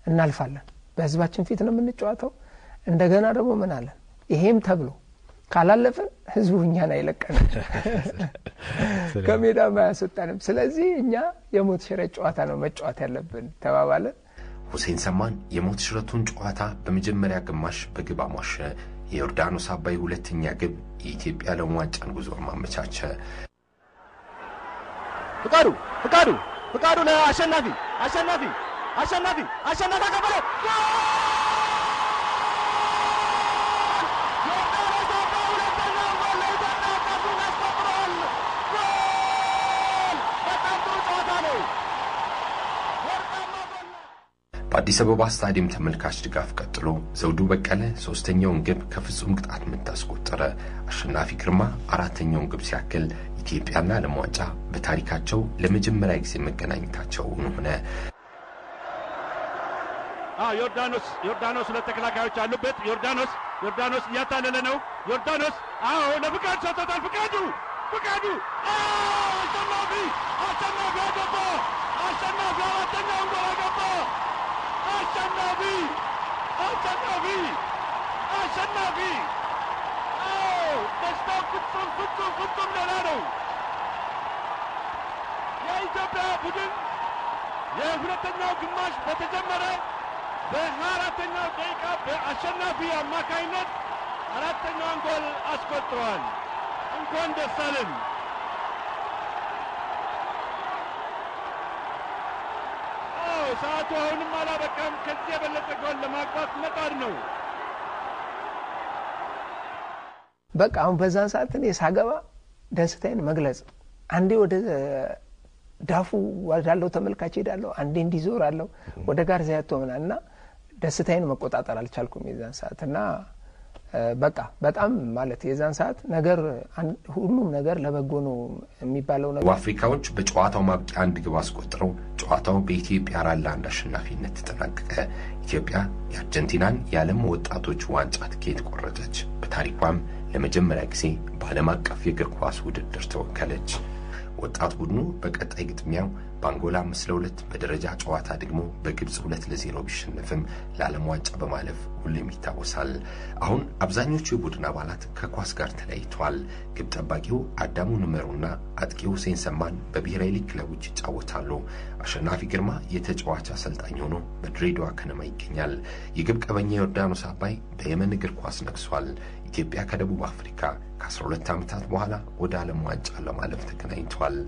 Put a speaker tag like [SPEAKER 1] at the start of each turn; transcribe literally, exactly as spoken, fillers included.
[SPEAKER 1] እናልፋለን በህዝባችን ፊት ነው የምንጫወተው እንደገና ደግሞ ምን አለ ይሄም ተብሎ ካላለፈን ህዝቡ እኛን አይለቀንም ከሜዳ ማያስወጣንም ስለዚህ እኛ የሞት ሽረት ጨዋታ ነው መጫወት ያለብን ተባባለ
[SPEAKER 2] ሁሴን ሰማን የሞት ሽረቱን ጨዋታ በመጀመሪያ ግማሽ በግብ አሟሸ የዮርዳኖስ አባይ ሁለተኛ ግብ የኢትዮጵያ ለዋንጫን ጉዞ ማመቻቸ
[SPEAKER 3] ፍቃዱ ፍቃዱ ፍቃዱ ለአሸናፊ አሸናፊ አሸናፊ አሸናፊ ከበረ
[SPEAKER 2] በአዲስ አበባ ስታዲየም ተመልካች ድጋፍ ቀጥሎ ዘውዱ በቀለ ሶስተኛውን ግብ ከፍጹም ቅጣት ምት አስቆጠረ አሸናፊ ግርማ አራተኛውን ግብ ሲያክል ኢትዮጵያና ለዋንጫ በታሪካቸው ለመጀመሪያ ጊዜ መገናኘታቸው ሆነ
[SPEAKER 3] አ ዮርዳኖስ ዮርዳኖስ ለተከላካዮች አሉበት ዮርዳኖስ ዮርዳኖስ ያታለለ ነው ዮርዳኖስ አዎ ለፍቃዱ ሰጥቷል ፍቃዱ ፍቃዱ አዎ አሸናፊ አሸናፊ አገባ አሸናፊ አራተኛውን ጎል አገባ አሸናፊ አሸናፊ አሸናፊ አዎ ደስታው ፍጹም ፍጹም ፍጹም ሌላ ነው የኢትዮጵያ ቡድን የሁለተኛው ግማሽ በተጀመረ በአራተኛው ደቂቃ በአሸናፊ አማካይነት አራተኛውን ጎል አስቆጥሯል እንኳን ደስ አለን ሰዓቱ አሁንም አላበቃም ከዚህ የበለጠ ጎል ለማግባት መጣር ነው
[SPEAKER 1] በቃ አሁን በዛን ሰዓት እኔ ሳገባ ደስታዬን መግለጽ አንዴ ወደ ዳፉ ወዳለው ተመልካች ሄዳለሁ አንዴ እንዲዞራለሁ ወደ ጋር ዘያቶ ምናና ደስታዬን መቆጣጠር አልቻልኩም የዛን ሰዓትና በቃ በጣም ማለት የዛን ሰዓት ነገር ሁሉም ነገር ለበጎ ነው የሚባለው ነገር
[SPEAKER 2] አፍሪካዎች በጨዋታው ማብቂያ አንድ ግብ አስቆጥረው ጨዋታው በኢትዮጵያ አራት ለአንድ አሸናፊነት ተጠናቀቀ ኢትዮጵያ የአርጀንቲናን የዓለም ወጣቶች ዋንጫ ትኬት ቆረጠች በታሪኳም ለመጀመሪያ ጊዜ በዓለም አቀፍ የእግር ኳስ ውድድር ተወከለች ወጣት ቡድኑ በቀጣይ ግጥሚያው ባንጎላ አምስት ለሁለት በደረጃ ጨዋታ ደግሞ በግብጽ ሁለት ለዜሮ ቢሸነፍም ለዓለም ዋንጫ በማለፍ ሁሌም ይታወሳል አሁን አብዛኞቹ የቡድን አባላት ከኳስ ጋር ተለያይተዋል ግብ ጠባቂው አዳሙ ንመሩና አጥቂው ሁሴን ሰማን በብሔራዊ ሊግ ክለቦች ይጫወታሉ አሸናፊ ግርማ የተጫዋች አሰልጣኝ ሆኖ በድሬዳዋ ከነማ ይገኛል የግብ ቀበኛ ዮርዳኖስ አባይ በየመን እግር ኳስ ነግሷል ኢትዮጵያ ከደቡብ አፍሪካ ከአስራ ሁለት ዓመታት በኋላ ወደ ዓለም ዋንጫ ለማለፍ ተገናኝቷል